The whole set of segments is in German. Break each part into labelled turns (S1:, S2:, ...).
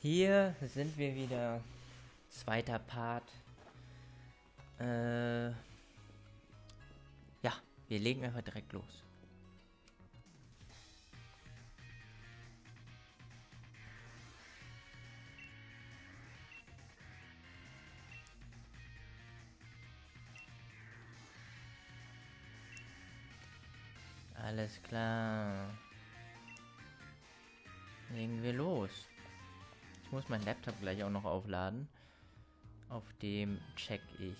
S1: Hier sind wir wieder. Zweiter Part. Ja, wir legen einfach direkt los. Alles klar. Legen wir los. Ich muss meinen Laptop gleich auch noch aufladen. Auf dem check ich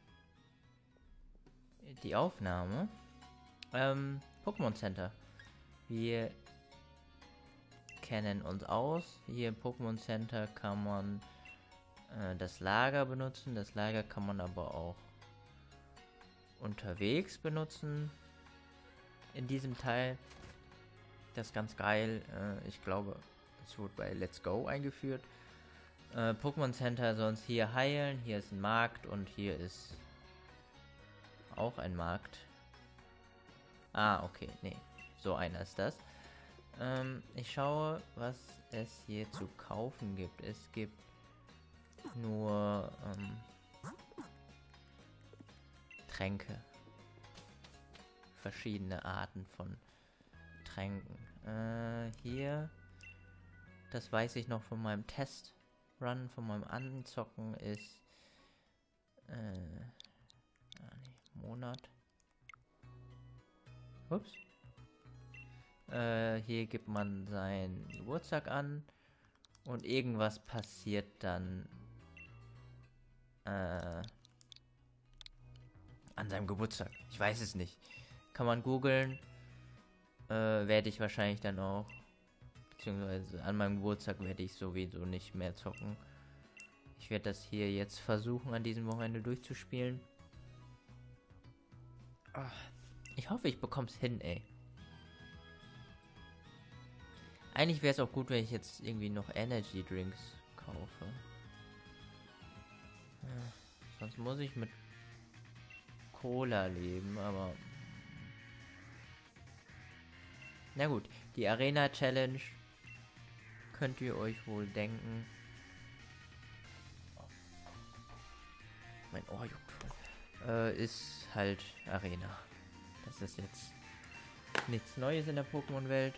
S1: die Aufnahme. Pokémon Center. Wir kennen uns aus. Hier im Pokémon Center kann man das Lager benutzen. Das Lager kann man aber auch unterwegs benutzen. In diesem Teil. Das ist ganz geil. Ich glaube, es wurde bei Let's Go eingeführt. Pokémon Center sonst hier heilen. Hier ist ein Markt und hier ist auch ein Markt. Ah, okay. Nee, so einer ist das. Ich schaue, was es hier zu kaufen gibt. Es gibt nur Tränke. Verschiedene Arten von Tränken. Hier, das weiß ich noch von meinem Testrun, von meinem Anzocken, ist Monat. Ups. Hier gibt man seinen Geburtstag an und irgendwas passiert dann an seinem Geburtstag. Ich weiß es nicht. Kann man googeln. Werde ich wahrscheinlich dann auch, beziehungsweise an meinem Geburtstag werde ich sowieso nicht mehr zocken. Ich werde das hier jetzt versuchen, an diesem Wochenende durchzuspielen. Ach, ich hoffe, ich bekomme es hin, ey. Eigentlich wäre es auch gut, wenn ich jetzt irgendwie noch Energy Drinks kaufe. Sonst muss ich mit Cola leben, aber... Na gut, die Arena Challenge könnt ihr euch wohl denken. Mein Ohr juckt voll. Ist halt Arena. Das ist jetzt nichts Neues in der Pokémon-Welt.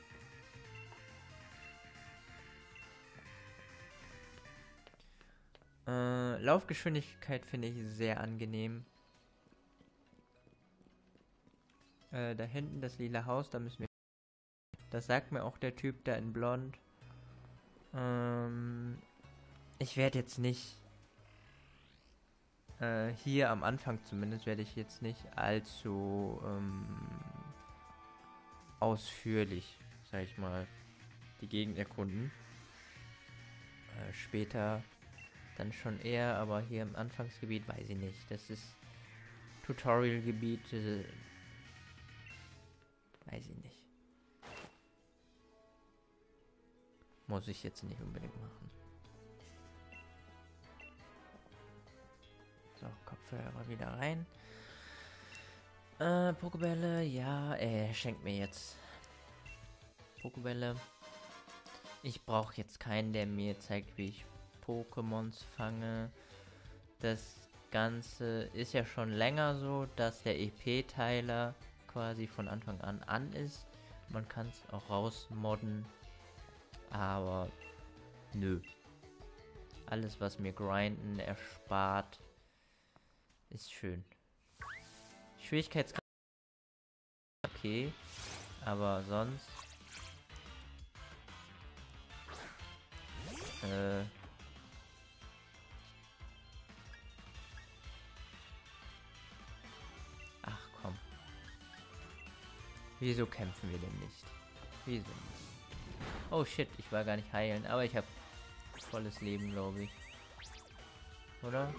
S1: Laufgeschwindigkeit finde ich sehr angenehm. Da hinten das lila Haus, da müssen wir... Das sagt mir auch der Typ da in Blond. Ich werde jetzt nicht... hier am Anfang zumindest werde ich jetzt nicht allzu ausführlich, sag ich mal, die Gegend erkunden. Später dann schon eher, aber hier im Anfangsgebiet weiß ich nicht. Das ist Tutorial-Gebiet, weiß ich nicht. Muss ich jetzt nicht unbedingt machen. So, Kopfhörer wieder rein. Pokébälle, ja, er schenkt mir jetzt Pokébälle. Ich brauche jetzt keinen, der mir zeigt, wie ich Pokémons fange. Das Ganze ist ja schon länger so, dass der EP-Teiler quasi von Anfang an ist. Man kann es auch rausmodden. Aber nö. Alles, was mir Grinden erspart, ist schön. Schwierigkeitsgrad okay, aber sonst ach komm. Wieso kämpfen wir denn nicht? Wieso nicht? Oh shit, ich war gar nicht heilen, aber ich habe volles Leben, glaube ich. Oder?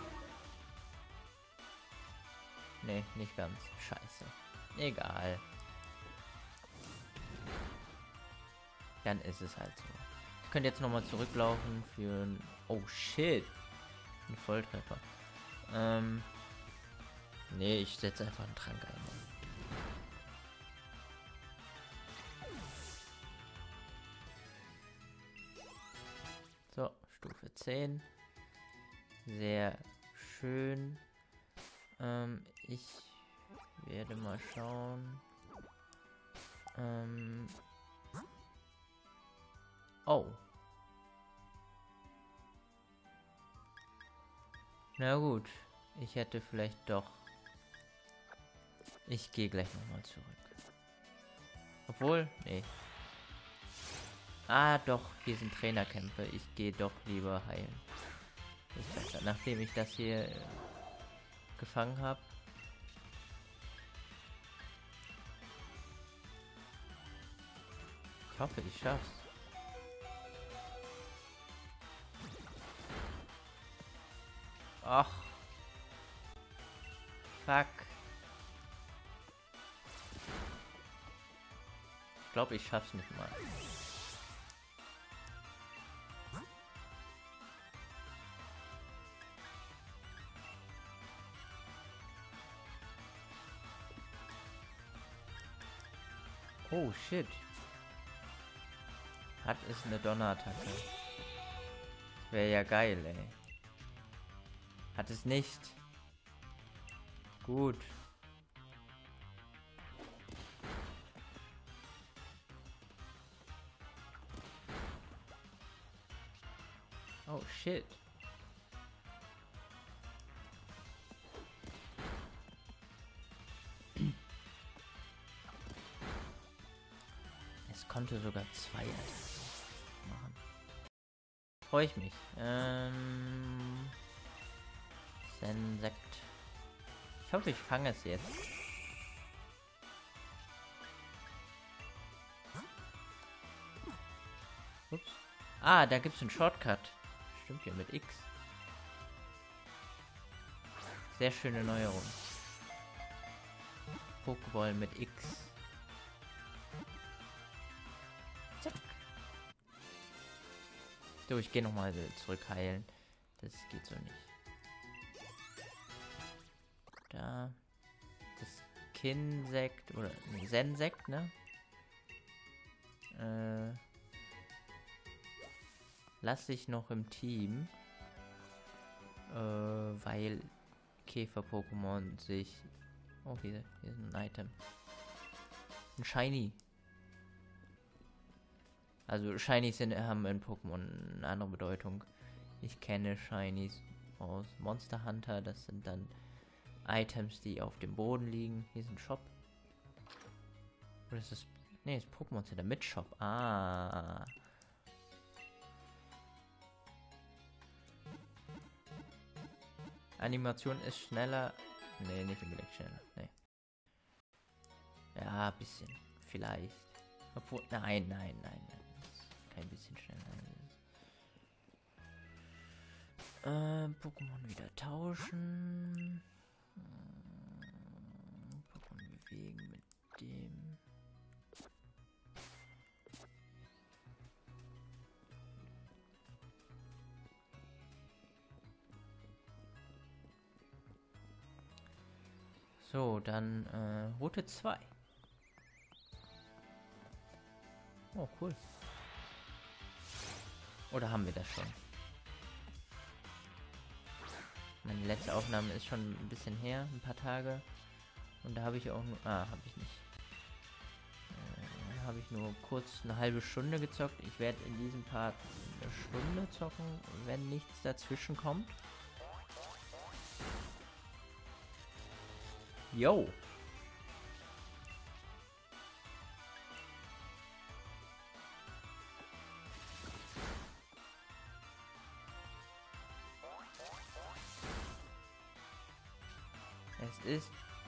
S1: Nee, nicht ganz. Scheiße. Egal. Dann ist es halt so. Ich könnte jetzt nochmal zurücklaufen für ein... Oh shit. Ein Volltreffer. Nee, ich setze einfach einen Trank ein. Stufe 10. Sehr schön. Ich werde mal schauen. Oh. Na gut. Ich hätte vielleicht doch... Ich gehe gleich nochmal zurück. Obwohl, nee. Ah, doch, hier sind Trainerkämpfe. Ich gehe doch lieber heilen. Das ist besser. Nachdem ich das hier gefangen habe. Ich hoffe, ich schaff's. Ach. Fuck. Ich glaube, ich schaff's nicht mal. Oh shit. Hat es eine Donnerattacke. Wäre ja geil, ey. Hat es nicht. Gut. Oh shit. Es konnte sogar 2 machen. Freue ich mich. Sensekt. Ich hoffe, ich fange es jetzt. Ups. Ah, da gibt es einen Shortcut. Stimmt ja, mit X. Sehr schöne Neuerung. Pokéball mit X. Zack. So, ich gehe nochmal zurück heilen. Das geht so nicht. Da. Das Kinsekt oder Sensekt, ne? Lasse ich noch im Team. Weil Käfer-Pokémon sich... Oh, hier ist ein Item. Ein Shiny. Also Shinies haben in Pokémon eine andere Bedeutung. Ich kenne Shinies aus Monster Hunter. Das sind dann Items, die auf dem Boden liegen. Hier ist ein Shop. Oder ist das... Ne, ist Pokémon Center mit Shop. Ah. Animation ist schneller. Ne, nicht unbedingt schneller. Nee. Ja, ein bisschen. Vielleicht. Obwohl. Nein. Kein bisschen schneller. Pokémon wieder tauschen. Pokémon bewegen mit dem. So, dann Route 2. Oh, cool. Oder haben wir das schon? Meine letzte Aufnahme ist schon ein bisschen her, ein paar Tage. Und da habe ich auch nur... Ah, habe ich nicht. Habe ich nur kurz eine halbe Stunde gezockt. Ich werde in diesem Part eine Stunde zocken, wenn nichts dazwischen kommt. Yo! Es ist...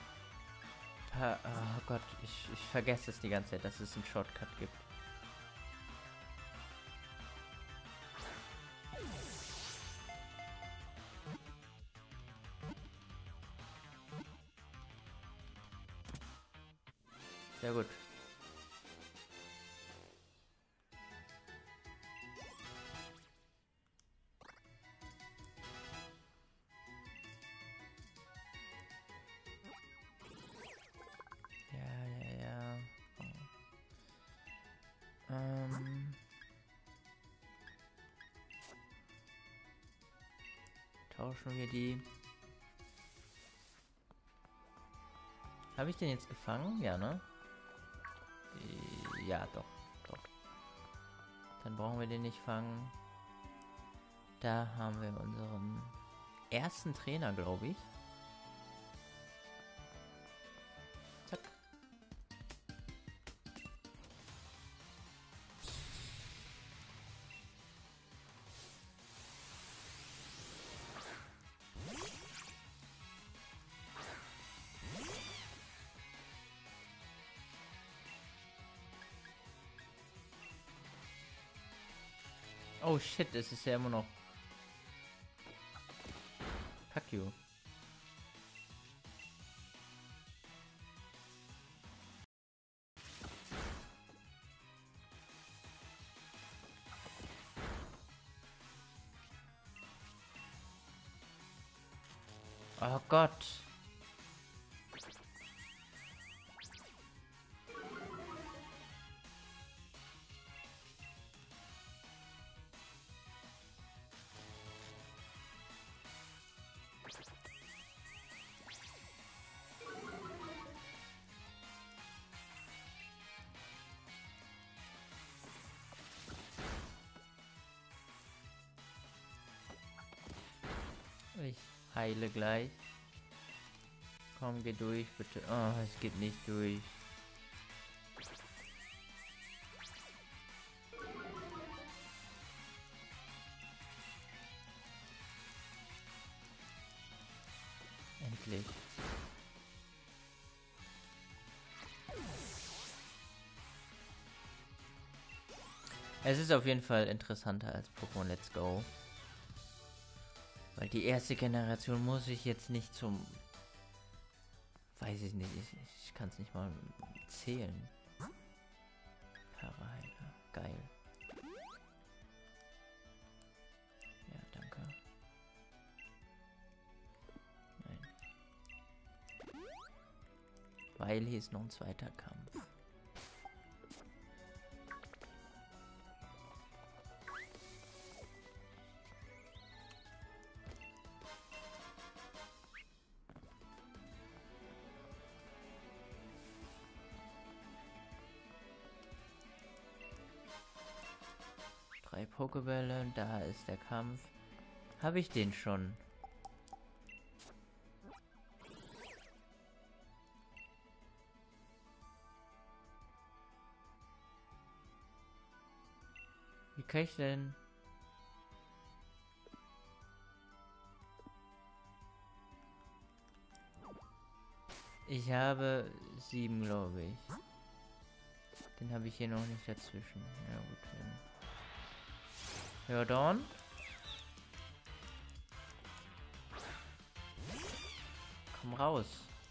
S1: Oh Gott, ich vergesse es die ganze Zeit, dass es einen Shortcut gibt. Sehr gut. Ja. Tauschen wir die. Habe ich den jetzt gefangen? Ja, ne? Ja, doch. Doch. Dann brauchen wir den nicht fangen. Da haben wir unseren ersten Trainer, glaube ich. Zack. Oh shit, es ist ja immer noch. Fuck you. Oh Gott. Ich heile gleich. Komm, geh durch, bitte. Oh, es geht nicht durch. Endlich. Es ist auf jeden Fall interessanter als Pokémon Let's Go. Weil die erste Generation muss ich jetzt nicht zum... Weiß ich nicht, ich kann es nicht mal zählen. Paraheiler, geil. Ja, danke. Nein. Weil hier ist noch ein zweiter Kampf. Drei Pokébälle, da ist der Kampf. Habe ich den schon? Wie kann ich denn... Ich habe 7, glaube ich. Den habe ich hier noch nicht dazwischen. Ja gut. Ja dann. Komm raus.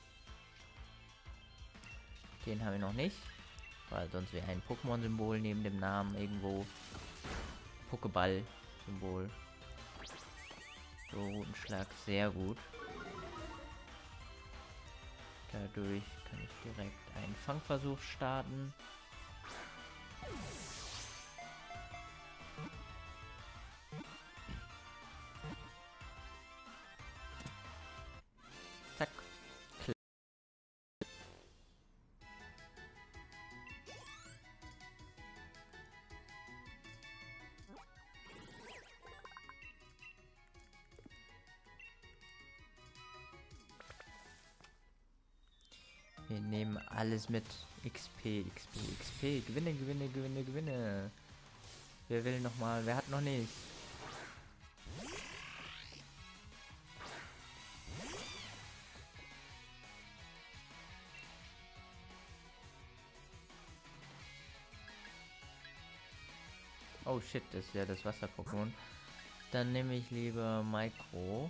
S1: Den habe ich noch nicht. Weil sonst wäre ein Pokémon-Symbol neben dem Namen irgendwo. Pokéball-Symbol. So, ein Schlag, sehr gut. Dadurch kann ich direkt einen Fangversuch starten. Zack. Wir nehmen alles mit. XP, XP, XP. Gewinne, Gewinne, Gewinne, Gewinne. Wer will noch mal? Wer hat noch nicht? Oh shit, das ist ja das Wasser-Pokémon. Dann nehme ich lieber Micro.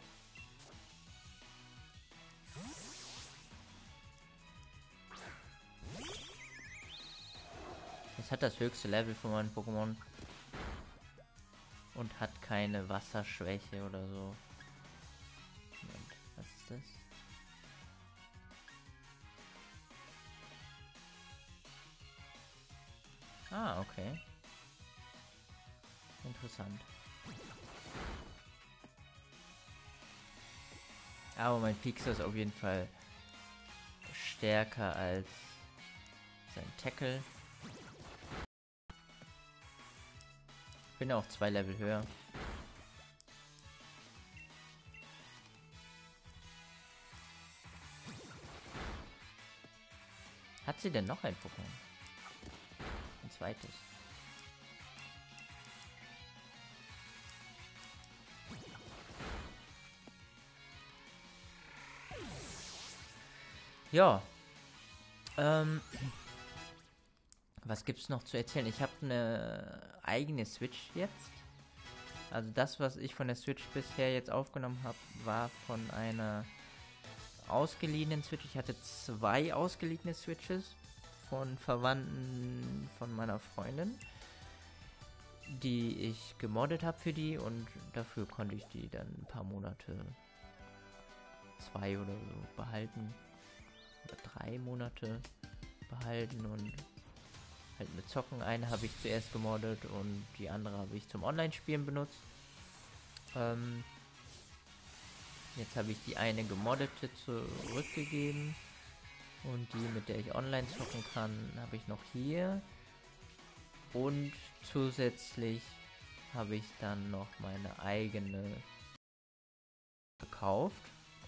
S1: Es hat das höchste Level von meinen Pokémon. Und hat keine Wasserschwäche oder so. Moment, was ist das? Ah, okay. Interessant. Aber mein Pixel ist auf jeden Fall stärker als sein Tackle. Bin auch 2 Level höher. Hat sie denn noch ein Pokémon? Ein zweites. Ja. Was gibt's noch zu erzählen? Ich habe eine eigene Switch jetzt. Also das, was ich von der Switch bisher jetzt aufgenommen habe, war von einer ausgeliehenen Switch. Ich hatte 2 ausgeliehene Switches von Verwandten von meiner Freundin, die ich gemoddet habe für die, und dafür konnte ich die dann ein paar Monate, 2 oder so, behalten. Oder 3 Monate behalten und halt mit Zocken. Eine habe ich zuerst gemoddet und die andere habe ich zum Online-Spielen benutzt. Jetzt habe ich die eine gemoddete zurückgegeben und die, mit der ich online zocken kann, habe ich noch hier. Und zusätzlich habe ich dann noch meine eigene gekauft,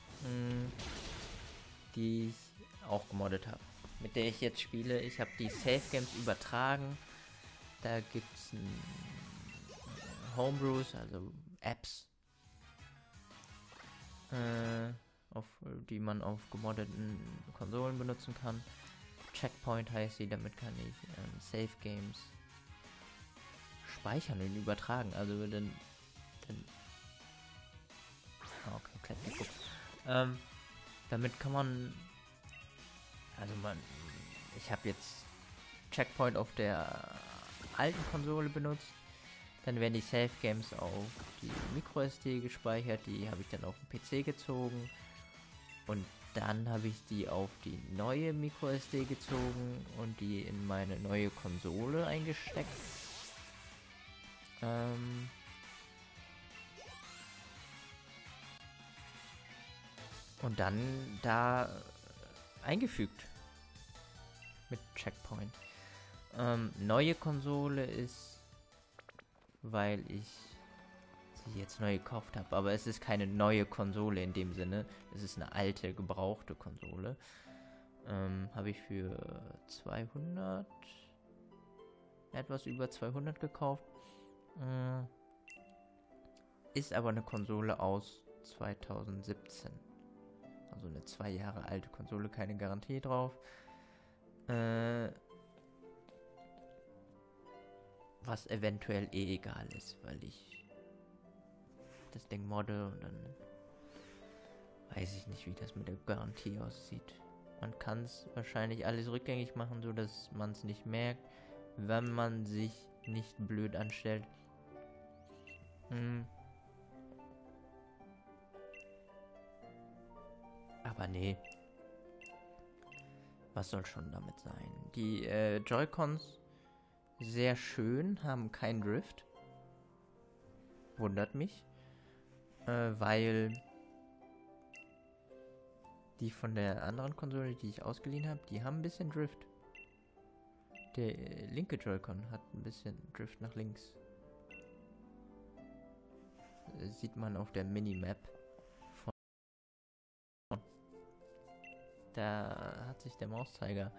S1: die ich auch gemoddet habe, mit der ich jetzt spiele. Ich habe die Safe Games übertragen. Da gibt es Homebrews, also Apps, die man auf gemoddeten Konsolen benutzen kann. Checkpoint heißt sie, damit kann ich Safe Games speichern und übertragen. Also dann okay, damit kann man, also ich habe jetzt Checkpoint auf der alten Konsole benutzt, dann werden die Safe Games auf die MicroSD gespeichert, die habe ich dann auf den PC gezogen und dann habe ich die auf die neue MicroSD gezogen und die in meine neue Konsole eingesteckt. Und dann da eingefügt mit Checkpoint. Neue Konsole ist, weil ich sie jetzt neu gekauft habe, aber es ist keine neue Konsole in dem Sinne. Es ist eine alte, gebrauchte Konsole. Habe ich für 200, etwas über 200 gekauft. Ist aber eine Konsole aus 2017. Also eine 2 Jahre alte Konsole, keine Garantie drauf. Was eventuell egal ist, weil ich das Ding modde und dann weiß ich nicht, wie das mit der Garantie aussieht. Man kann es wahrscheinlich alles rückgängig machen, so dass man es nicht merkt, wenn man sich nicht blöd anstellt. Aber nee. Was soll schon damit sein? Die Joy-Cons sehr schön, haben keinen Drift. Wundert mich. Weil die von der anderen Konsole, die ich ausgeliehen habe, die haben ein bisschen Drift. Der linke Joy-Con hat ein bisschen Drift nach links. Sieht man auf der Minimap. Da hat sich der Mauszeiger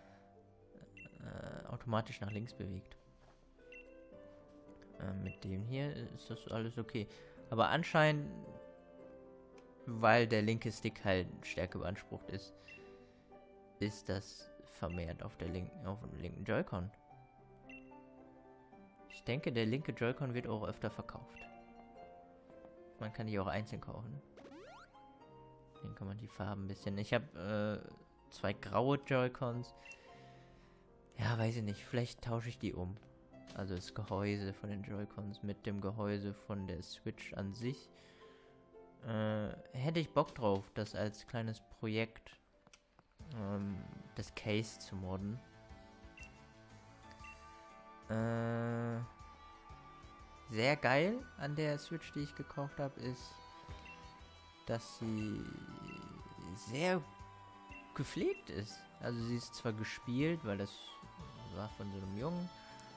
S1: automatisch nach links bewegt. Mit dem hier ist das alles okay. Aber anscheinend, weil der linke Stick halt stärker beansprucht ist, ist das vermehrt auf dem linken Joy-Con. Ich denke, der linke Joy-Con wird auch öfter verkauft. Man kann die auch einzeln kaufen. Dann kann man die Farben ein bisschen. Ich habe 2 graue Joy-Cons. Ja, weiß ich nicht. Vielleicht tausche ich die um. Also das Gehäuse von den Joy-Cons mit dem Gehäuse von der Switch an sich. Hätte ich Bock drauf, das als kleines Projekt, das Case zu modden. Sehr geil an der Switch, die ich gekauft habe, ist, dass sie sehr gepflegt ist. Also sie ist zwar gespielt, weil das war von so einem Jungen,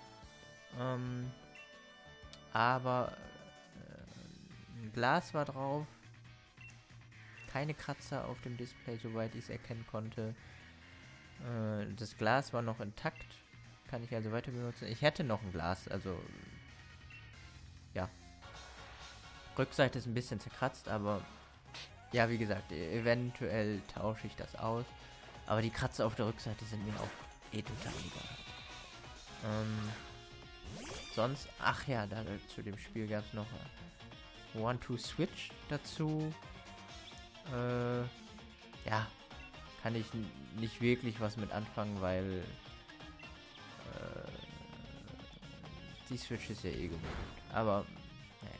S1: aber ein Glas war drauf, keine Kratzer auf dem Display, soweit ich es erkennen konnte. Das Glas war noch intakt, kann ich also weiter benutzen. Ich hätte noch ein Glas, also ja. Rückseite ist ein bisschen zerkratzt, aber ja, wie gesagt, eventuell tausche ich das aus. Aber die Kratzer auf der Rückseite sind mir auch total egal. Sonst, ach ja, zu dem Spiel gab es noch One-Two-Switch dazu. Ja, kann ich nicht wirklich was mit anfangen, weil die Switch ist ja eh gemutet. Aber, naja.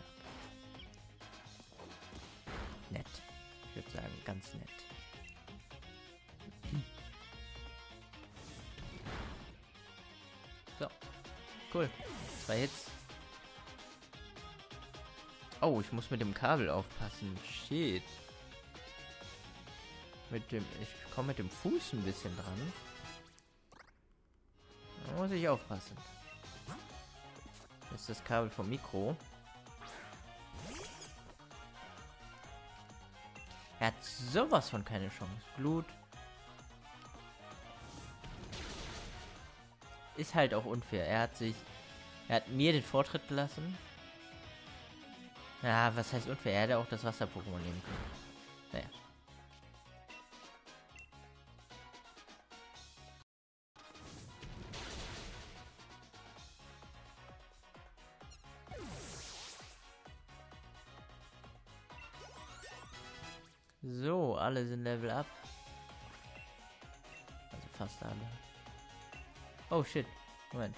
S1: Nett. Ich würde sagen, ganz nett. So. Cool. 2 Hits. Oh, ich muss mit dem Kabel aufpassen. Shit. Ich komme mit dem Fuß ein bisschen dran. Da muss ich aufpassen. Das ist das Kabel vom Mikro. Er hat sowas von keine Chance. Blut. Ist halt auch unfair. Er hat mir den Vortritt gelassen. Ja, was heißt unfair? Er hätte auch das Wasser-Pokémon nehmen können. Naja. So, alle sind Level up. Also fast alle. Oh shit. Moment.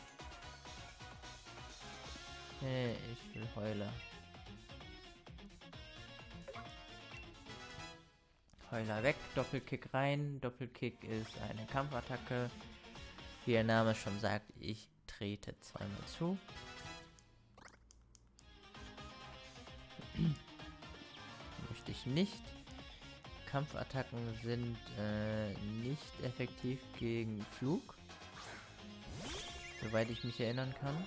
S1: Nee, ich will Heuler. Heuler weg, Doppelkick rein. Doppelkick ist eine Kampfattacke. Wie der Name schon sagt, ich trete zweimal zu. Möchte ich nicht. Kampfattacken sind nicht effektiv gegen Flug. Soweit ich mich erinnern kann.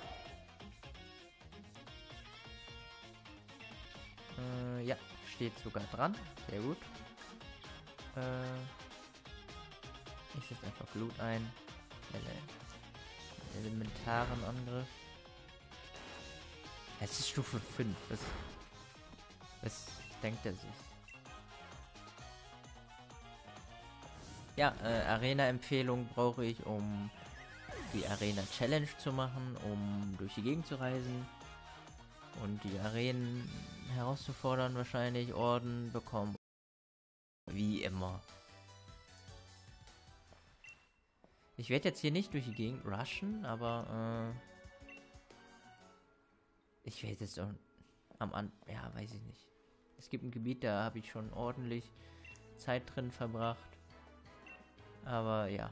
S1: Ja, steht sogar dran. Sehr gut. Ich setze einfach Blut ein. Elementaren Angriff. Es ist Stufe 5. Was denkt er sich? Ja, Arena-Empfehlung brauche ich, um die Arena-Challenge zu machen, um durch die Gegend zu reisen und die Arenen herauszufordern, wahrscheinlich Orden bekommen. Wie immer. Ich werde jetzt hier nicht durch die Gegend rushen, aber ich werde jetzt auch ja, weiß ich nicht. Es gibt ein Gebiet, da habe ich schon ordentlich Zeit drin verbracht. Aber ja.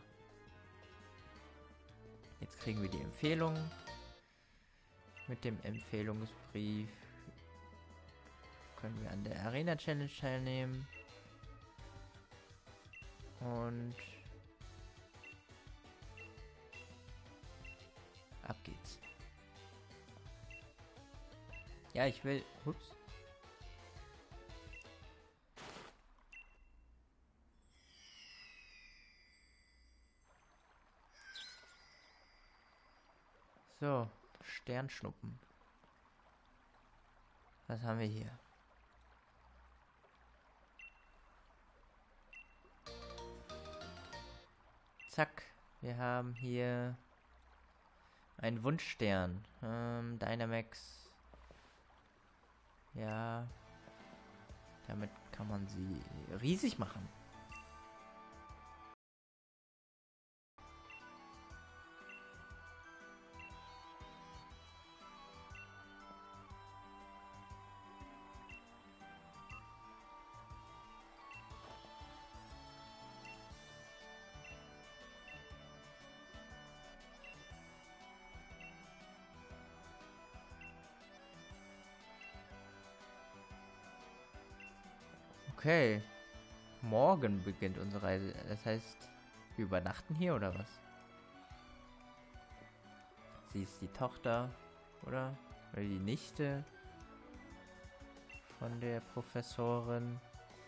S1: Jetzt kriegen wir die Empfehlung. Mit dem Empfehlungsbrief können wir an der Arena Challenge teilnehmen. Und ab geht's. Ja, ich will... Ups. So, Sternschnuppen. Was haben wir hier? Zack, wir haben hier einen Wunschstern. Dynamax. Ja, damit kann man sie riesig machen. Okay. Morgen beginnt unsere Reise. Das heißt, wir übernachten hier oder was? Sie ist die Tochter, oder? Oder die Nichte von der Professorin.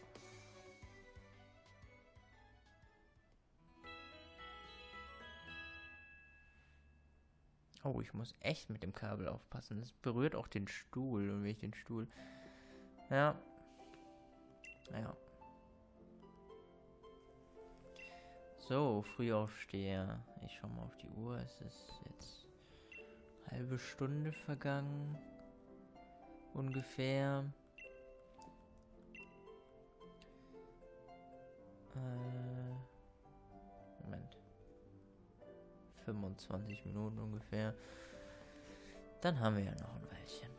S1: Oh, ich muss echt mit dem Kabel aufpassen. Es berührt auch den Stuhl. Und wenn ich den Stuhl... Ja. Ja. So, Frühaufsteher. Ich schau mal auf die Uhr. Es ist jetzt halbe Stunde vergangen. Ungefähr. Moment. 25 Minuten ungefähr. Dann haben wir ja noch ein Weilchen.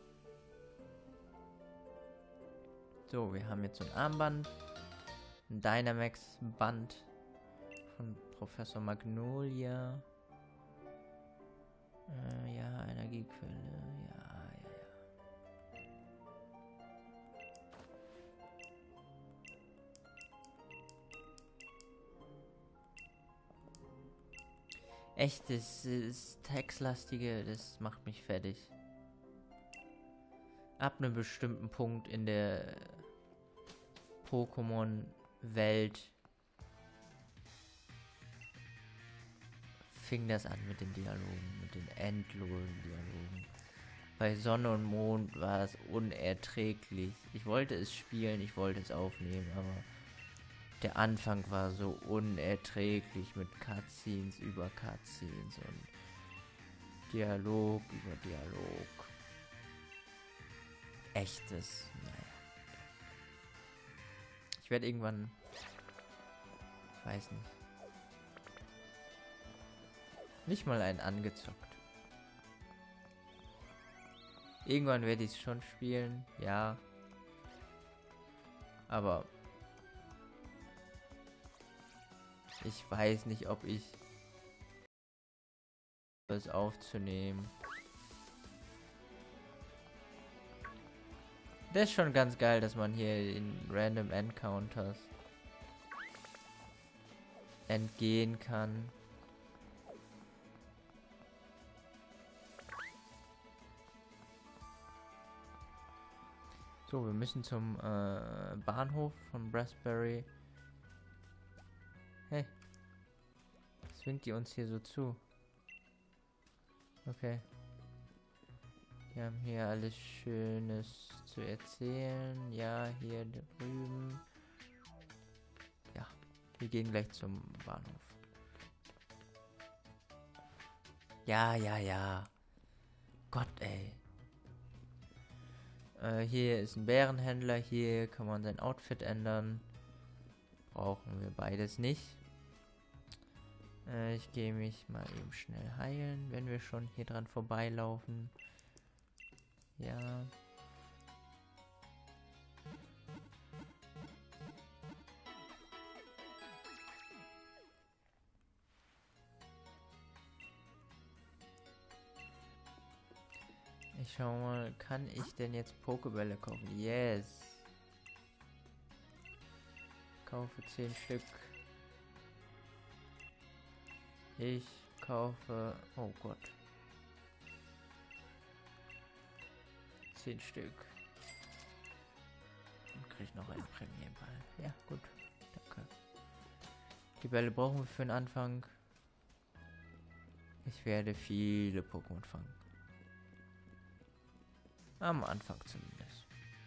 S1: So, wir haben jetzt so ein Armband. Ein Dynamax-Band von Professor Magnolia. Ja, Energiequelle. Ja. Echt, das Textlastige, das macht mich fertig. Ab einem bestimmten Punkt in der Pokémon-Welt fing das an mit den Dialogen, mit den endlosen Dialogen. Bei Sonne und Mond war es unerträglich. Ich wollte es spielen, ich wollte es aufnehmen, aber der Anfang war so unerträglich mit Cutscenes über Cutscenes und Dialog über Dialog. Echtes, naja. Ich werde irgendwann, ich weiß nicht mal einen angezockt. Irgendwann werde ich es schon spielen, ja. Aber ich weiß nicht, ob ich es aufzunehmen. Das ist schon ganz geil, dass man hier in Random Encounters entgehen kann. So, wir müssen zum Bahnhof von Brassbury. Hey. Was winkt die uns hier so zu? Okay. Wir haben hier alles Schönes zu erzählen. Ja, hier drüben. Ja, wir gehen gleich zum Bahnhof. Ja. Gott, ey. Hier ist ein Bärenhändler. Hier kann man sein Outfit ändern. Brauchen wir beides nicht. Ich gehe mich mal eben schnell heilen, wenn wir schon hier dran vorbeilaufen. Ja. Ich schau mal, kann ich denn jetzt Pokébälle kaufen? Yes. Kaufe 10 Stück. Ich kaufe... Oh Gott. 10 Stück. Und kriege noch einen Premierball. Ja, gut. Danke. Die Bälle brauchen wir für den Anfang. Ich werde viele Pokémon fangen. Am Anfang zumindest.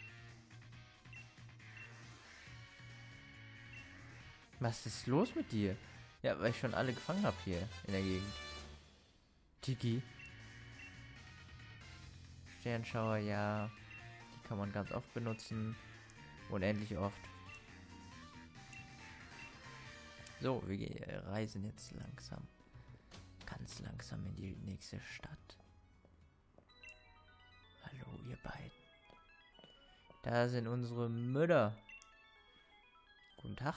S1: Was ist los mit dir? Ja, weil ich schon alle gefangen habe hier in der Gegend. Tiki. Sternschauer, ja. Die kann man ganz oft benutzen. Unendlich oft. So, wir reisen jetzt langsam. Ganz langsam in die nächste Stadt. Hallo, ihr beiden. Da sind unsere Mütter. Guten Tag.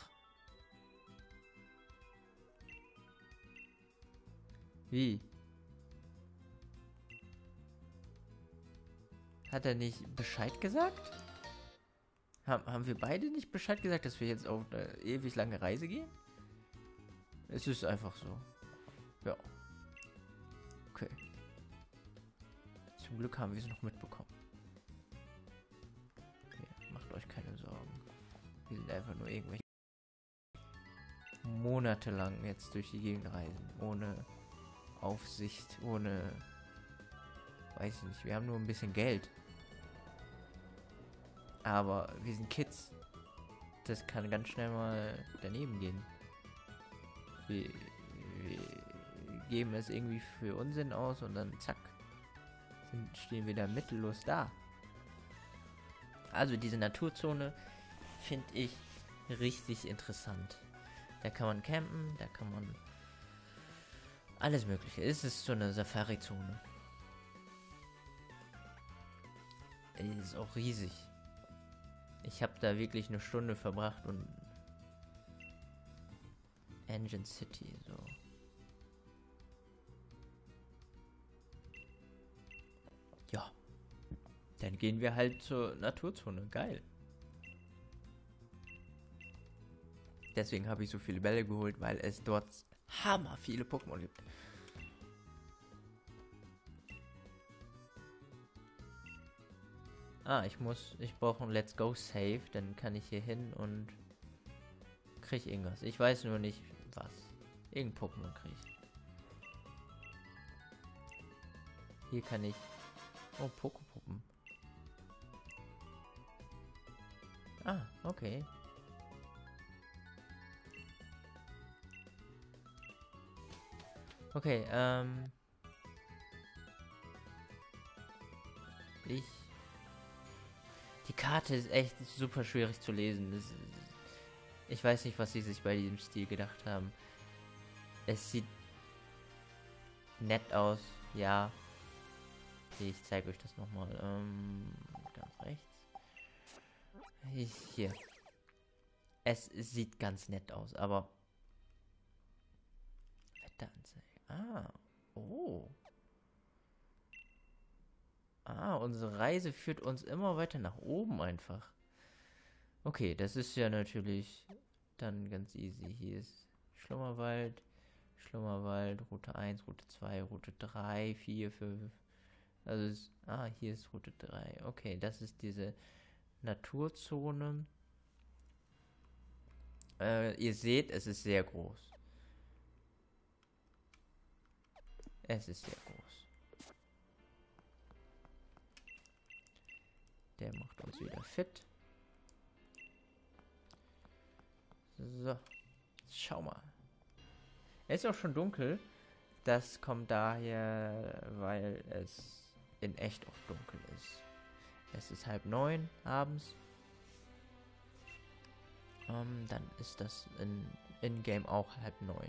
S1: Wie? Hat er nicht Bescheid gesagt? Haben wir beide nicht Bescheid gesagt, dass wir jetzt auf eine ewig lange Reise gehen? Es ist einfach so. Ja. Okay. Zum Glück haben wir es noch mitbekommen. Okay, macht euch keine Sorgen. Wir sind einfach nur irgendwelche monatelang jetzt durch die Gegend reisen. Ohne Aufsicht, ohne... Weiß ich nicht. Wir haben nur ein bisschen Geld. Aber wir sind Kids. Das kann ganz schnell mal daneben gehen. Wir geben es irgendwie für Unsinn aus und dann zack, stehen wir da mittellos da. Also diese Naturzone finde ich richtig interessant. Da kann man campen, da kann man alles Mögliche. Es ist so eine Safari-Zone. Es ist auch riesig. Ich habe da wirklich eine Stunde verbracht und Engine City, so. Ja. Dann gehen wir halt zur Naturzone. Geil. Deswegen habe ich so viele Bälle geholt, weil es dort hammer viele Pokémon gibt. Ich brauche ein Let's Go Save, dann kann ich hier hin und kriege irgendwas. Ich weiß nur nicht was. Irgendein Pokémon kriege ich. Hier kann ich... Oh, Poképuppen. Ah, okay. Okay, Die Karte ist echt super schwierig zu lesen. Ich weiß nicht, was sie sich bei diesem Stil gedacht haben. Es sieht nett aus, ja. Ich zeige euch das nochmal. Ganz rechts. Hier. Es sieht ganz nett aus, aber... Wetteranzeige. Ah. Oh. Ah, unsere Reise führt uns immer weiter nach oben einfach. Okay, das ist ja natürlich dann ganz easy. Hier ist Schlummerwald, Route 1, Route 2, Route 3, 4, 5. Also hier ist Route 3. Okay, das ist diese Naturzone. Ihr seht, es ist sehr groß. Es ist sehr groß. Der macht uns wieder fit. So. Schau mal. Es ist auch schon dunkel. Das kommt daher, weil es in echt auch dunkel ist. Es ist 8:30 abends. Dann ist das in-game auch 8:30.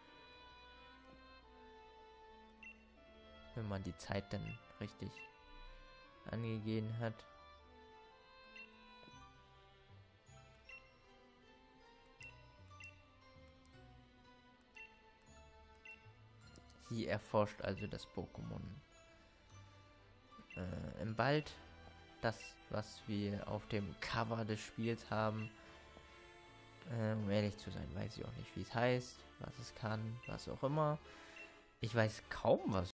S1: Wenn man die Zeit dann richtig angegeben hat. Sie erforscht also das Pokémon im Wald. Das, was wir auf dem Cover des Spiels haben. Um ehrlich zu sein, weiß ich auch nicht, wie es heißt, was es kann, was auch immer. Ich weiß kaum was.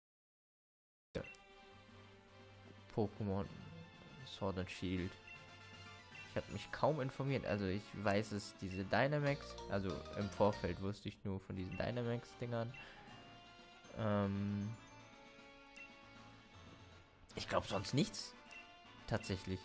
S1: Pokémon Sword and Shield. Ich habe mich kaum informiert. Also ich weiß es, diese Dynamax. Also im Vorfeld wusste ich nur von diesen Dynamax-Dingern. Ich glaube sonst nichts. Tatsächlich.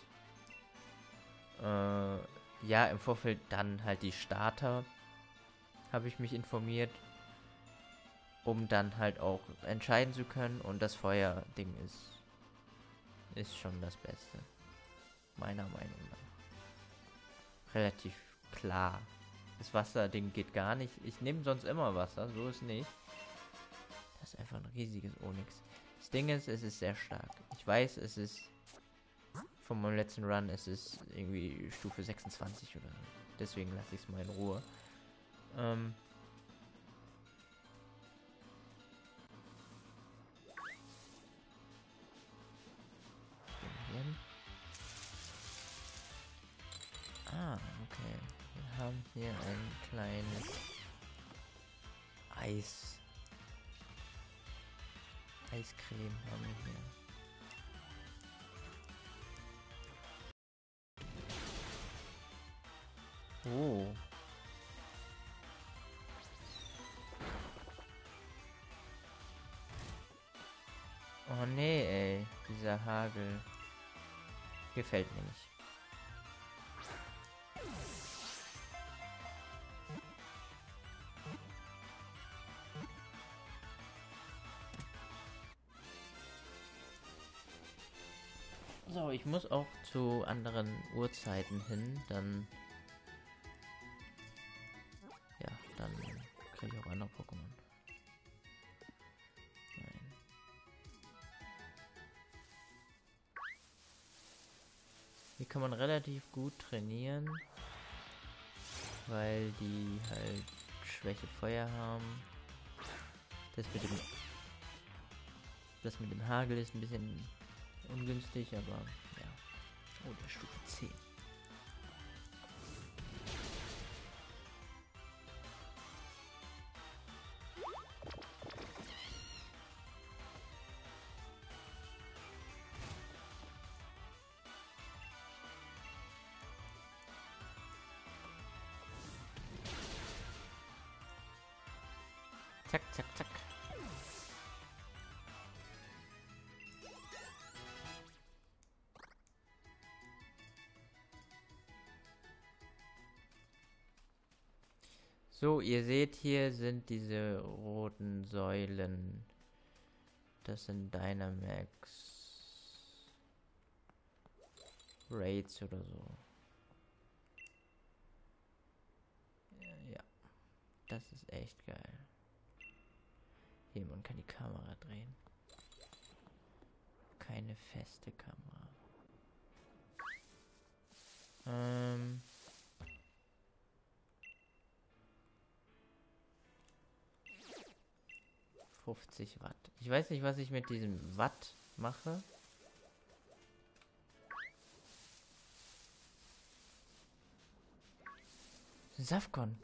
S1: Ja, im Vorfeld dann halt die Starter. Habe ich mich informiert. Um dann halt auch entscheiden zu können. Und das Feuer-Ding ist schon das Beste. Meiner Meinung nach. Relativ klar. Das Wasser-Ding geht gar nicht. Ich nehme sonst immer Wasser. So ist nicht. Das ist einfach ein riesiges Onyx. Das Ding ist, es ist sehr stark. Ich weiß, es ist von meinem letzten Run, es ist irgendwie Stufe 26 oder so. Deswegen lasse ich es mal in Ruhe. haben hier ein kleines Eiscreme haben wir hier. Oh. Oh nee, ey. Dieser Hagel. Gefällt mir nicht. So, ich muss auch zu anderen Uhrzeiten hin, dann... Ja, dann kriege ich auch andere Pokémon. Nein. Hier kann man relativ gut trainieren, weil die halt Schwäche Feuer haben. Das mit dem Hagel ist ein bisschen ungünstig, aber ja. Oh, der Stufe 10. Zack, zack, zack. So, ihr seht, hier sind diese roten Säulen. Das sind Dynamax Raids oder so. Ja, das ist echt geil. Hier, man kann die Kamera drehen. Keine feste Kamera. 50 Watt. Ich weiß nicht, was ich mit diesem Watt mache. Safcon.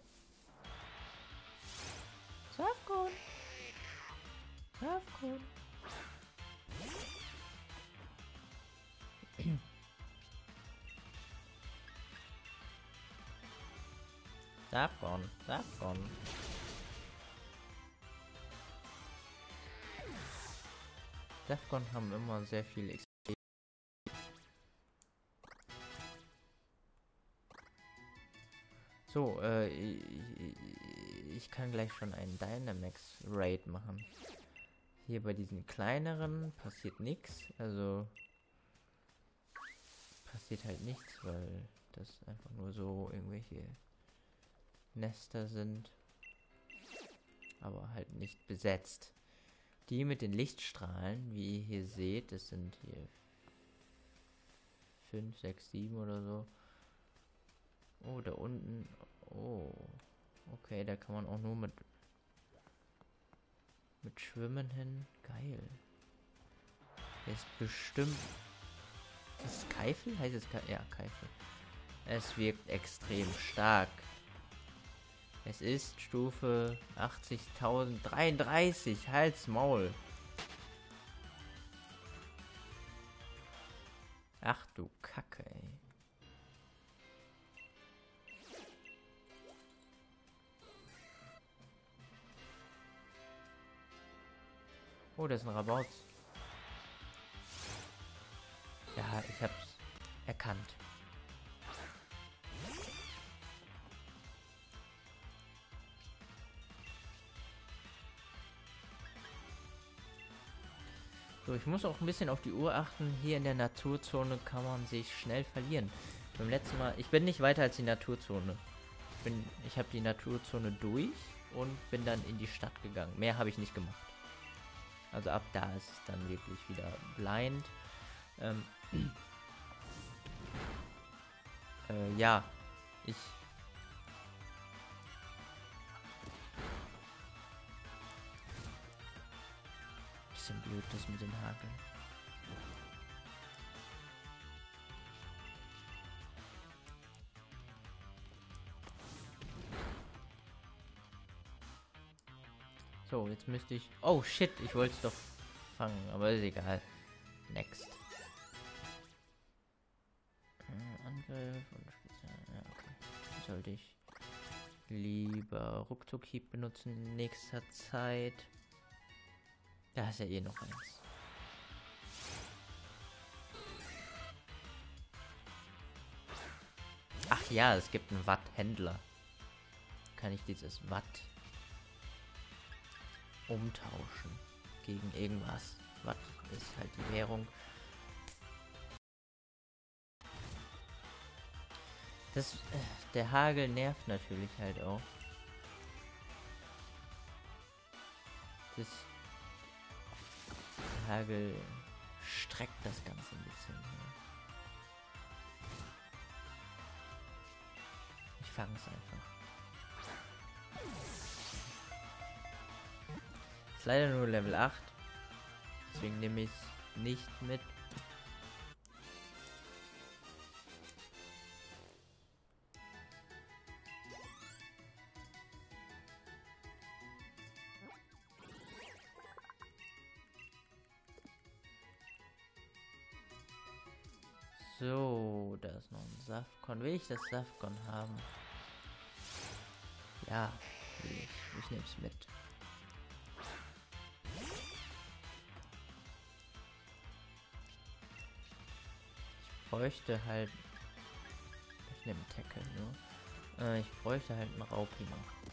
S1: Safcon. Safcon. Safcon. Safcon. Safcon haben immer sehr viel XP. So, ich kann gleich schon einen Dynamax Raid machen. Hier bei diesen kleineren passiert nichts, also passiert halt nichts, weil das einfach nur so irgendwelche Nester sind, aber halt nicht besetzt. Die mit den Lichtstrahlen, wie ihr hier seht, das sind hier 5, 6, 7 oder so. Oh, da unten. Oh. Okay, da kann man auch nur mit Schwimmen hin. Geil. Der ist bestimmt... Das ist Keifel? Heißt es Keifel? Ja, Keifel. Es wirkt extrem stark. Es ist Stufe 80.033. Hals, Maul. Ach du Kacke, ey. Oh, das ist ein Rabaut. Ja, ich hab's erkannt. So, ich muss auch ein bisschen auf die Uhr achten. Hier in der Naturzone kann man sich schnell verlieren. Beim letzten Mal, ich bin nicht weiter als die Naturzone. Ich habe die Naturzone durch und bin dann in die Stadt gegangen. Mehr habe ich nicht gemacht. Also ab da ist es dann wirklich wieder blind. Ja, bisschen blöd das mit den Hakeln. So, jetzt müsste ich... Oh, shit, ich wollte es doch fangen, aber ist egal. Next. Angriff und Spezial... Ja, okay. Sollte ich lieber Ruckzuck-Hieb benutzen in nächster Zeit. Da ist ja eh noch eins. Ach ja, es gibt einen Watt-Händler. Kann ich dieses Watt umtauschen gegen irgendwas. Watt ist halt die Währung. Das, der Hagel nervt natürlich halt auch. Der Hagel streckt das Ganze ein bisschen. Ich fange es einfach. Ist leider nur Level 8. Deswegen nehme ich es nicht mit. So, da ist noch ein Safkon. Will ich das Safkon haben? Ja, will ich. Ich nehme es mit. Ich bräuchte halt... Ich nehme Tackle nur. Ich bräuchte halt einen Raupi noch.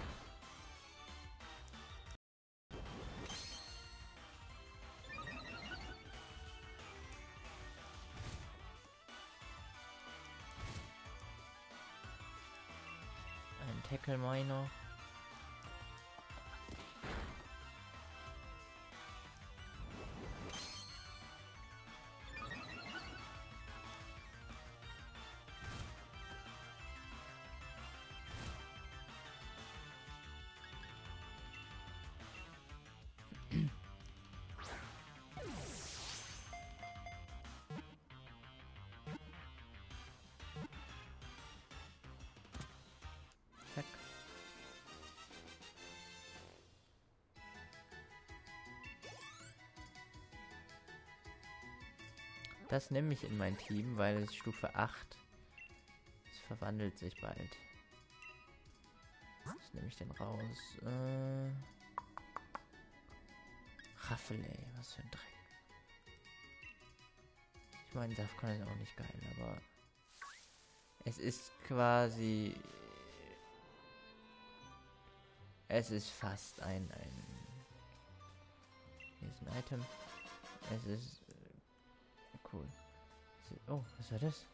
S1: Ein Tackle Miner. Zack. Das nehme ich in mein Team, weil es Stufe 8. Es verwandelt sich bald. Was nehme ich denn raus? Raffeley, was für ein Dreck. Ich meine, Safkon ist auch nicht geil, aber es ist quasi... Es ist fast ein... Hier ist ein Item. Es ist... cool. Oh, was war das?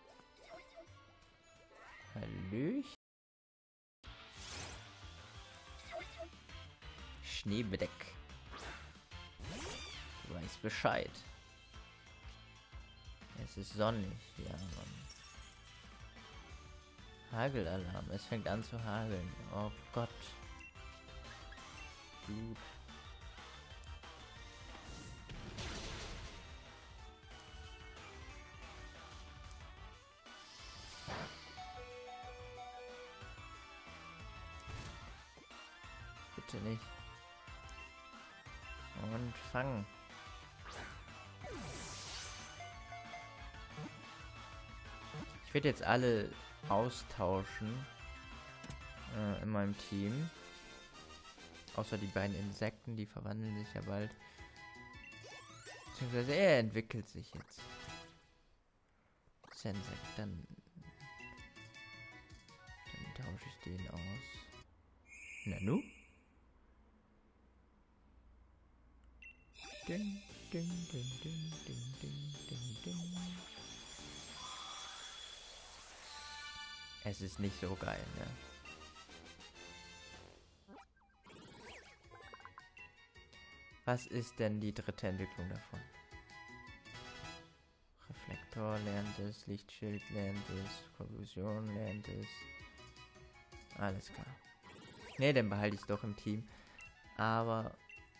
S1: Hallöchen? Schneebedeck. Du weißt Bescheid. Es ist sonnig. Ja, Mann. Hagelalarm. Es fängt an zu hageln. Oh Gott. Blut. Bitte nicht. Und fangen. Ich werde jetzt alle austauschen in meinem Team. Außer die beiden Insekten, die verwandeln sich ja bald. Beziehungsweise er entwickelt sich jetzt. Sensek, dann tausche ich den aus. Nanu? Ding, ding, ding, ding, ding, ding, ding, ding. Es ist nicht so geil, ne? Was ist denn die dritte Entwicklung davon? Reflektor lernt es, Lichtschild lernt es, Kollusion lernt es. Alles klar. Ne, dann behalte ich es doch im Team. Aber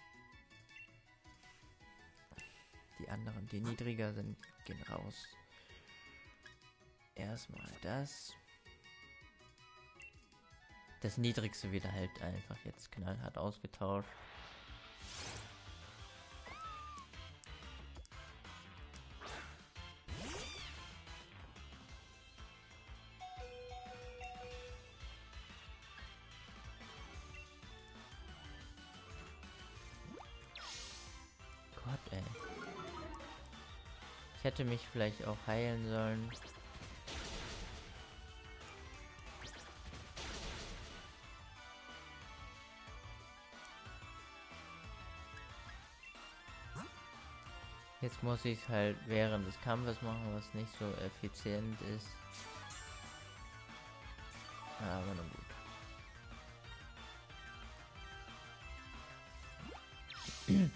S1: die anderen, die niedriger sind, gehen raus. Erstmal das. Das niedrigste wird halt einfach jetzt knallhart ausgetauscht. Gott, ey. Ich hätte mich vielleicht auch heilen sollen. Jetzt muss ich es halt während des Kampfes machen, was nicht so effizient ist. Aber na gut.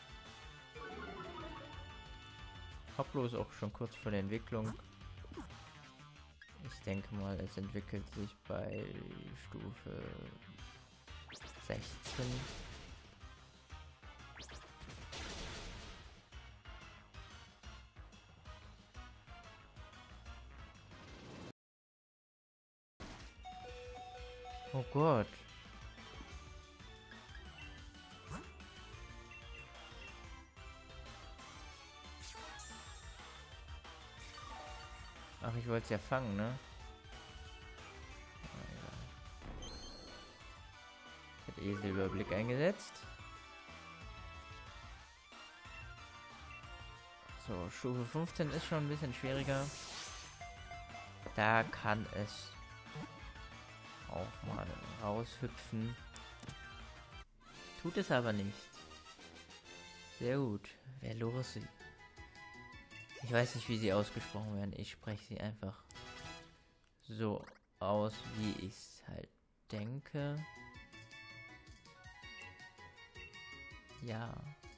S1: Hoplo ist auch schon kurz vor der Entwicklung. Ich denke mal, es entwickelt sich bei Stufe 16. Oh Gott. Ach, ich wollte es ja fangen, ne? Ich hätte Silberblick eingesetzt. So, Stufe 15 ist schon ein bisschen schwieriger. Da kann es auch mal raushüpfen. Tut es aber nicht. Sehr gut. Veloci. Ich weiß nicht, wie sie ausgesprochen werden. Ich spreche sie einfach so aus, wie ich es halt denke. Ja.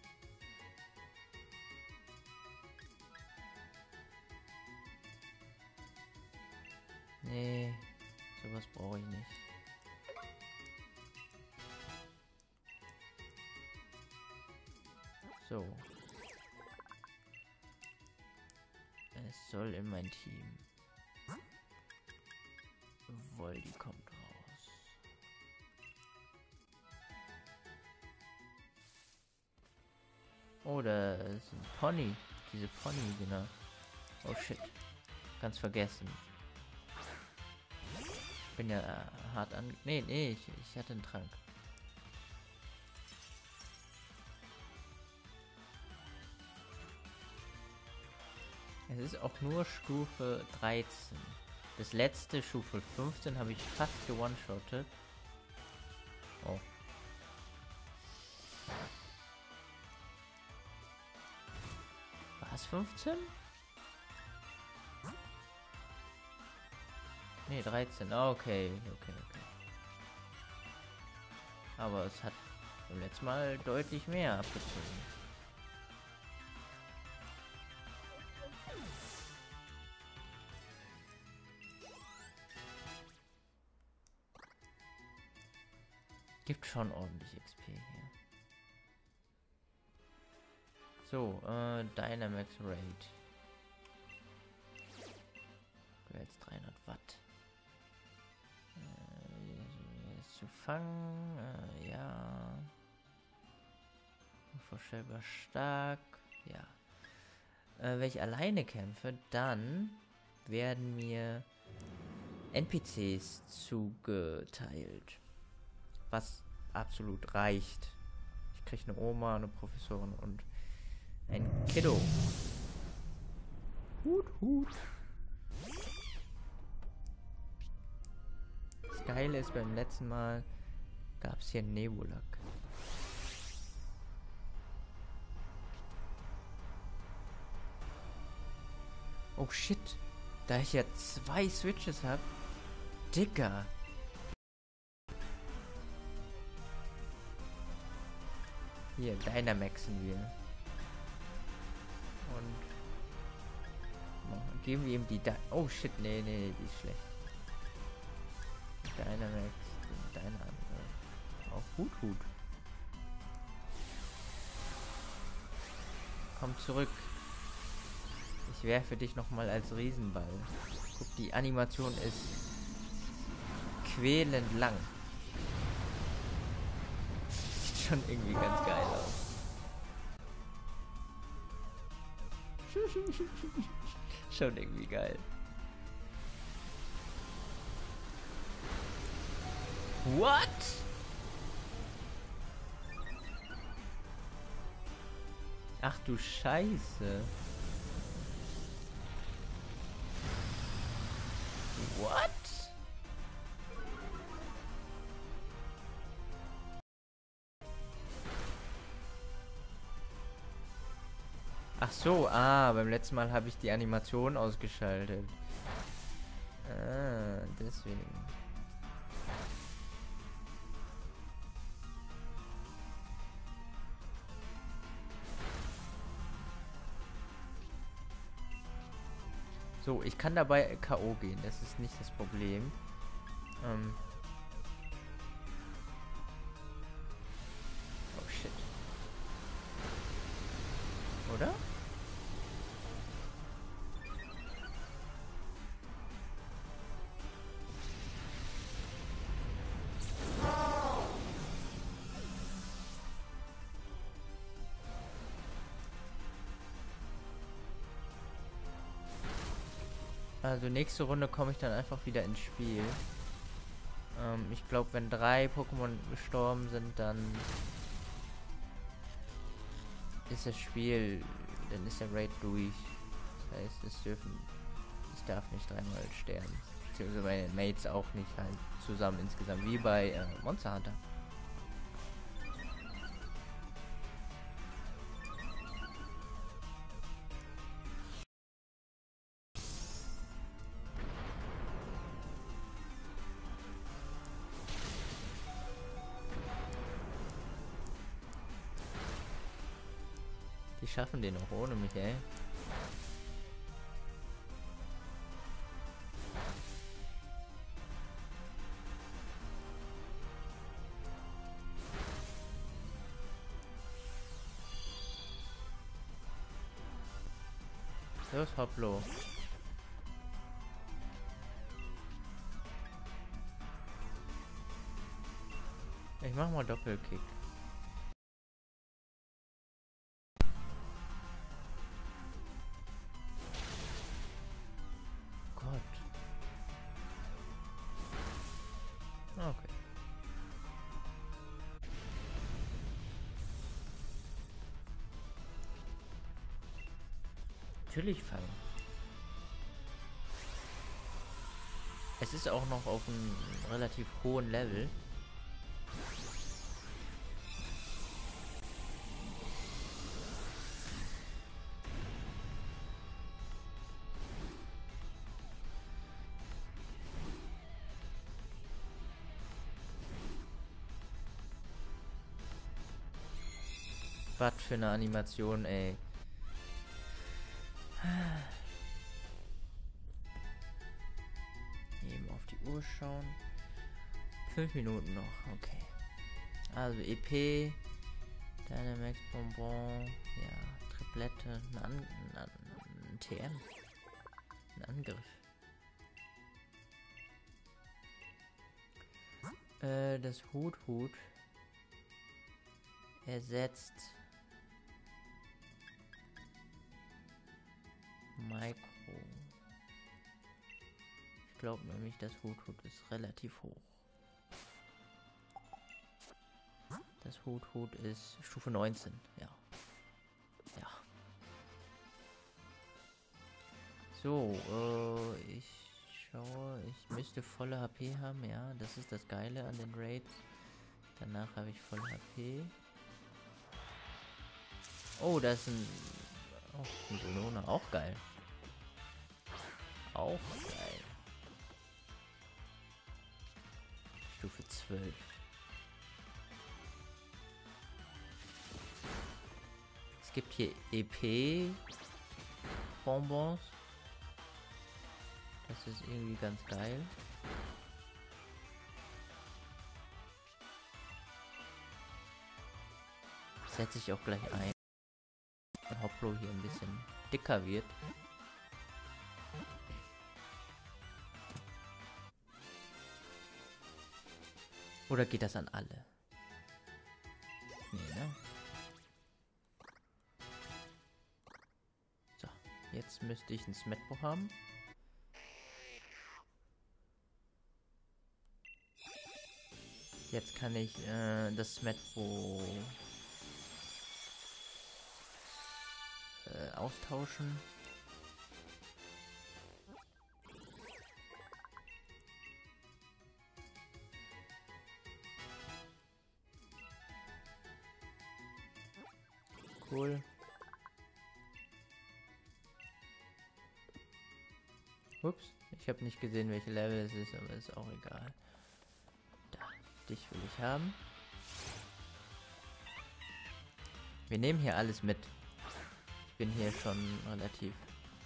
S1: Nee, sowas brauche ich nicht. So. Es soll in mein Team. Voldy kommt raus. Oh, da ist ein Pony. Diese Pony, genau. Oh shit. Ganz vergessen. Ich bin ja hart an... Nee, ich hatte einen Trank. Es ist auch nur Stufe 13. Das letzte, Stufe 15, habe ich fast gewone-shottet. Oh. War es 15? Nee, 13. Okay. Aber es hat beim letzten Mal deutlich mehr abgezogen. Gibt schon ordentlich XP hier. So, Dynamax Raid. Jetzt 300 Watt. Ist zu fangen. Ja. Unvorstellbar stark. Ja. Wenn ich alleine kämpfe, dann werden mir NPCs zugeteilt. Was absolut reicht. Ich kriege eine Oma, eine Professorin und ein Kiddo. Hut. Das Geile ist, beim letzten Mal gab es hier einen Nebulak. Oh shit. Da ich ja 2 Switches habe. Digga. Hier, Dynamaxen wir. Und geben wir ihm die oh shit, nee, die ist schlecht. Dynamax, deine andere. Auch Hut. Komm zurück. Ich werfe dich nochmal als Riesenball. Guck, die Animation ist quälend lang. schon irgendwie ganz geil aus. Schon irgendwie geil. What? Ach du Scheiße. What? Ach so, beim letzten Mal habe ich die Animation ausgeschaltet. Deswegen. So, ich kann dabei K.O. gehen, das ist nicht das Problem. Oh shit. Oder? Also nächste Runde komme ich dann einfach wieder ins Spiel. Ich glaube, wenn 3 Pokémon gestorben sind, dann ist das Spiel, dann ist der Raid durch. Das heißt, ich darf nicht 3-mal sterben. Beziehungsweise meine Mates auch nicht halt zusammen insgesamt, wie bei Monster Hunter. Die schaffen den auch ohne mich, ey. Los, Hoplo. Ich mach mal Doppelkick. Gott. Okay. Natürlich fangen. Es ist auch noch auf einem relativ hohen Level. Was für eine Animation, ey. Eben auf die Uhr schauen. 5 Minuten noch, okay. Also EP, Dynamax Bonbon, ja, Triplette, ein TM, ein Angriff. Das Hut ersetzt Micro. Ich glaube nämlich, das Hut ist relativ hoch. Das Hut ist Stufe 19, ja. Ja. So, ich schaue, ich müsste volle HP haben, ja. Das ist das Geile an den Raids. Danach habe ich voll HP. Oh, das ist ein... Oh, ein Sonona, auch geil. Auch geil. Stufe 12. Es gibt hier EP-Bonbons. Das ist irgendwie ganz geil. Setze ich auch gleich ein. Wenn Hoplo hier ein bisschen dicker wird. Oder geht das an alle? Jetzt müsste ich ein Smetbo haben. Jetzt kann ich das Smetbo austauschen. Cool. Ups, ich habe nicht gesehen, welche Level es ist, aber ist auch egal. Da, dich will ich haben. Wir nehmen hier alles mit. Ich bin hier schon relativ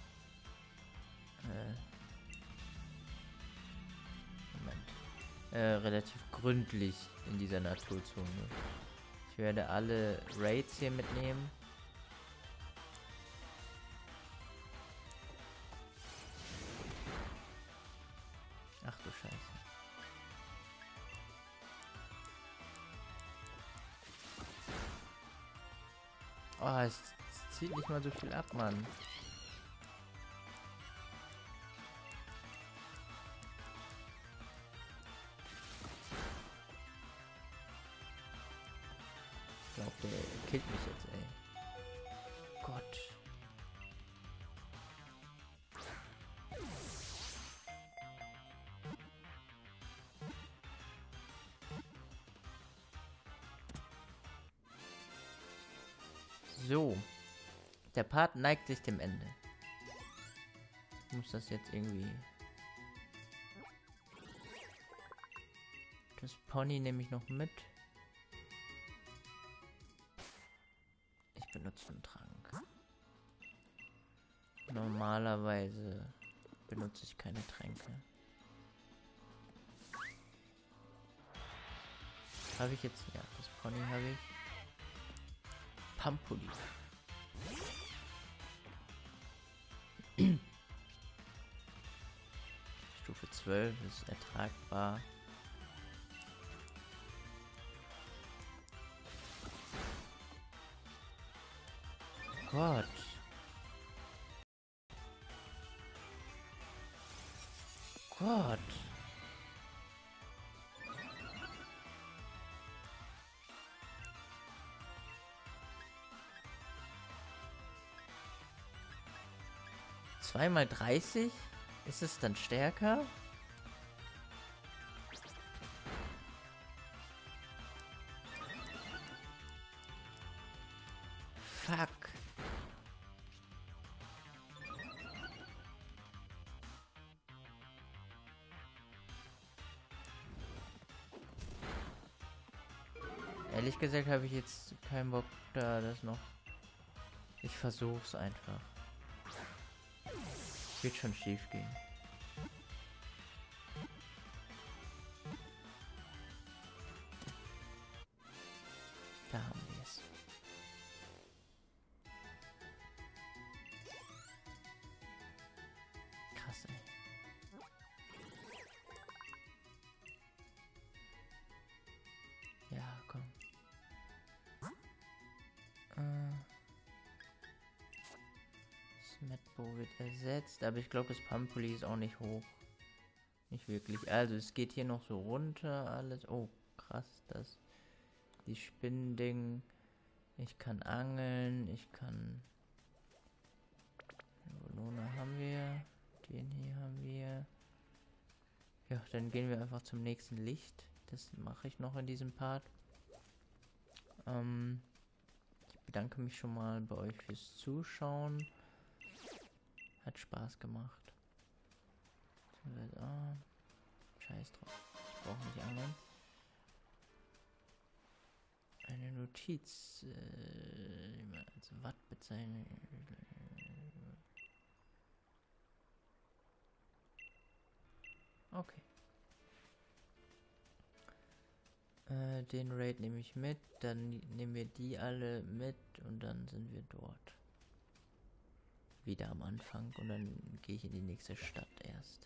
S1: relativ gründlich in dieser Naturzone. Ich werde alle Raids hier mitnehmen. Ach du Scheiße. Oh, es zieht nicht mal so viel ab, Mann. Ich glaube, der killt mich jetzt, ey. Gott. So. Der Part neigt sich dem Ende. Ich muss das jetzt irgendwie... Das Pony nehme ich noch mit. Ich benutze einen Trank. Normalerweise benutze ich keine Tränke. Habe ich jetzt... Ja, das Pony habe ich. Pampuli. Stufe 12 ist ertragbar. Gott. Gott. Zweimal 30? Ist es dann stärker? Fuck. Ehrlich gesagt habe ich jetzt keinen Bock, da das noch... Ich versuch's einfach. Wird schon schief gehen. Da haben wir es. Krass, ey. Ja, komm. Smetbo wird ersetzt, aber ich glaube, das Pampuli ist auch nicht hoch. Nicht wirklich. Also es geht hier noch so runter alles. Oh, krass, das. Die Spinnending. Ich kann angeln, ich kann... Belohnung haben wir. Den hier haben wir. Ja, dann gehen wir einfach zum nächsten Licht. Das mache ich noch in diesem Part. Ich bedanke mich schon mal bei euch fürs Zuschauen. Hat Spaß gemacht. Scheiß drauf. Ich brauche nicht angeln. Eine Notiz. Als Watt bezeichnen. Okay. Den Raid nehme ich mit. Dann nehmen wir die alle mit und dann sind wir dort. Wieder am Anfang und dann gehe ich in die nächste Stadt erst.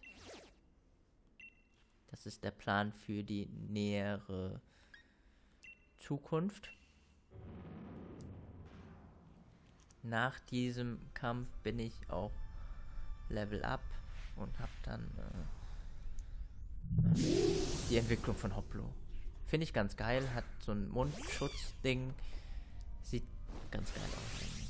S1: Das ist der Plan für die nähere Zukunft. Nach diesem Kampf bin ich auch Level Up und habe dann die Entwicklung von Hoplo. Finde ich ganz geil, hat so ein Mundschutzding, sieht ganz geil aus eigentlich.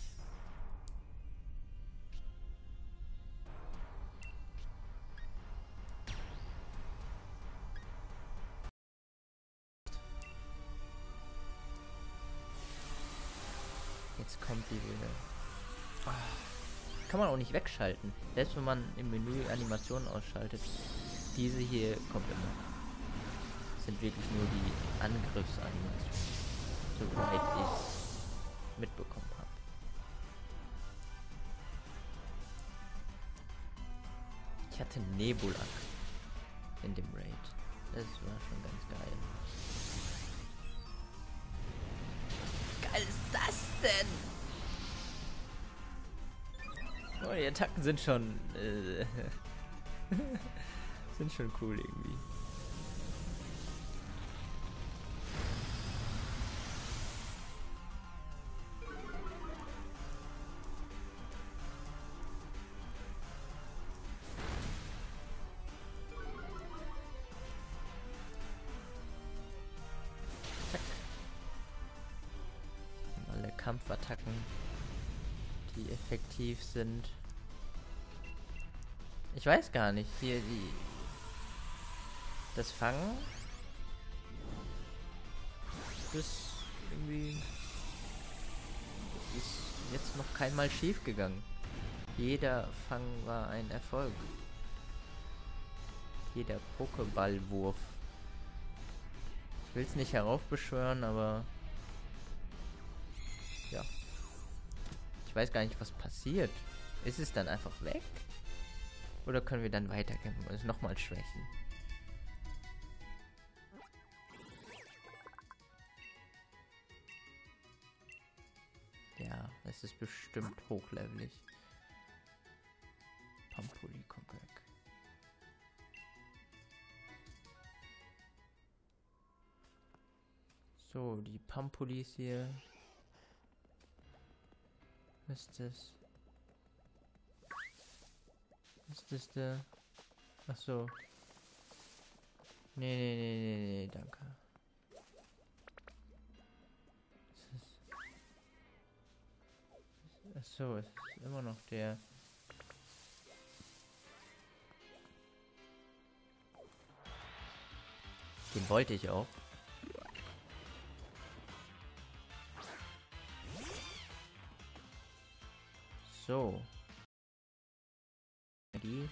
S1: Jetzt kommt diese... Kann man auch nicht wegschalten. Selbst wenn man im Menü Animationen ausschaltet. Diese hier kommt immer. Das sind wirklich nur die Angriffsanimationen. Soweit ich es mitbekommen habe. Ich hatte Nebula in dem Raid. Das war schon ganz geil. Geil ist das denn? Oh, die Attacken sind schon sind schon cool irgendwie. Zack. Alle Kampfattacken, die effektiv sind. Ich weiß gar nicht, hier das Fangen ist irgendwie ist jetzt noch kein Mal schief gegangen. Jeder Fang war ein Erfolg. Jeder Pokéballwurf. Ich will es nicht heraufbeschwören, aber ja. Ich weiß gar nicht, was passiert. Ist es dann einfach weg? Oder können wir dann weiterkämpfen und es nochmal schwächen? Ja, es ist bestimmt hochlevelig. Pampuli kommt weg. So, die Pampulis hier. Was ist das? Was ist das da? Ach so. Nee, danke. Ach so, es ist immer noch der. Den wollte ich auch. So. Die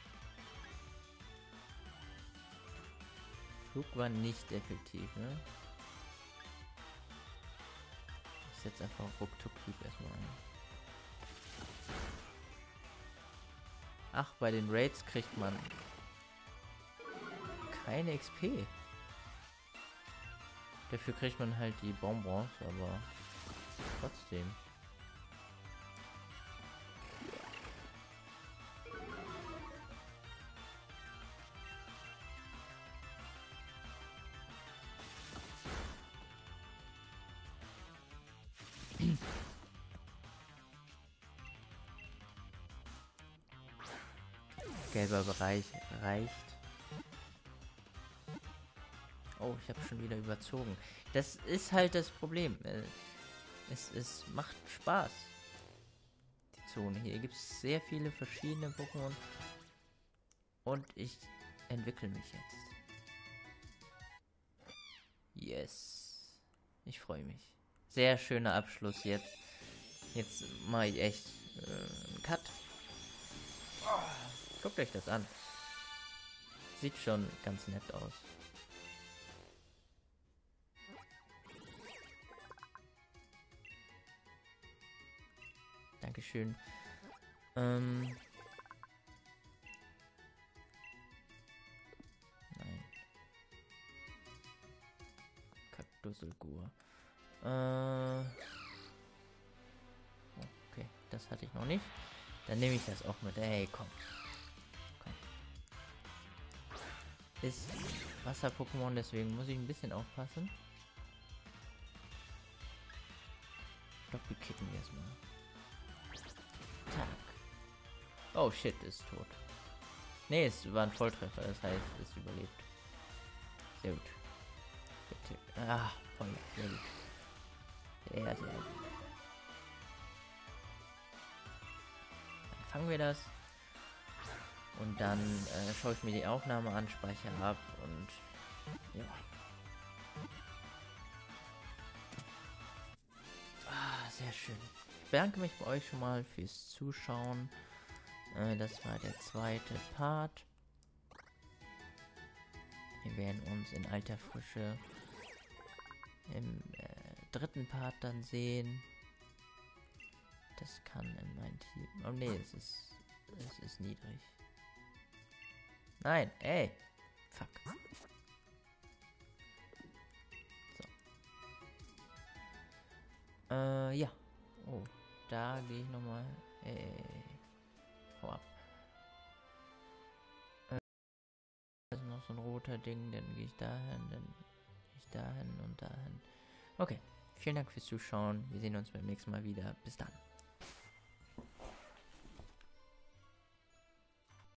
S1: Flug war nicht effektiv, ne? Ich setze einfach Ruckzuck-Hieb erstmal ein. Ach, bei den Raids kriegt man keine XP. Dafür kriegt man halt die Bonbons, aber trotzdem. Gelber Bereich reicht. Oh, ich habe schon wieder überzogen. Das ist halt das Problem. Es macht Spaß. Die Zone hier. Hier gibt es sehr viele verschiedene Pokémon. Und ich entwickle mich jetzt. Yes. Ich freue mich. Sehr schöner Abschluss jetzt. Jetzt mache ich echt einen Cut. Guckt euch das an. Sieht schon ganz nett aus. Dankeschön. Nein. Kaktuselgur. Okay, das hatte ich noch nicht. Dann nehme ich das auch mit. Hey, komm. Ist Wasser-Pokémon, deswegen muss ich ein bisschen aufpassen. Doppelkicken wir es mal. Tack. Oh shit, ist tot. Ne, es war ein Volltreffer, das heißt, es überlebt. Sehr gut. Bitte. Ah, voll. Sehr gut. Sehr, sehr gut. Dann fangen wir das. Und dann schaue ich mir die Aufnahme an, speichere ab und ja. Ah, sehr schön. Ich bedanke mich bei euch schon mal fürs Zuschauen. Das war der zweite Part. Wir werden uns in alter Frische im dritten Part dann sehen. Das kann in mein Team. Oh ne, es ist niedrig. Nein, ey. Fuck. So. Ja. Oh, da gehe ich nochmal. Hau ab. Da ist noch so ein roter Ding, dann gehe ich dahin, dann gehe ich dahin und dahin. Okay, vielen Dank fürs Zuschauen. Wir sehen uns beim nächsten Mal wieder. Bis dann.